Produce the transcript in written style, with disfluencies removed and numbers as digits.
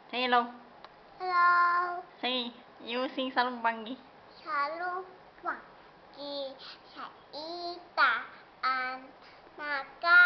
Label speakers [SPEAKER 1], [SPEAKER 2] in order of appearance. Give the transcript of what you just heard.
[SPEAKER 1] Hello.
[SPEAKER 2] Hello,
[SPEAKER 1] Hey, you sing Selalu Pagi.
[SPEAKER 2] selalu pagi saya Ita An Maka